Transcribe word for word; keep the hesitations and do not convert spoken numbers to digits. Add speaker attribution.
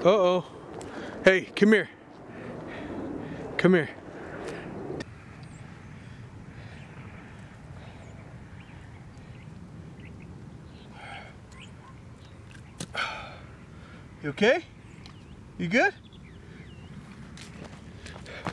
Speaker 1: Uh-oh. Hey, come here. Come here. You okay? You good?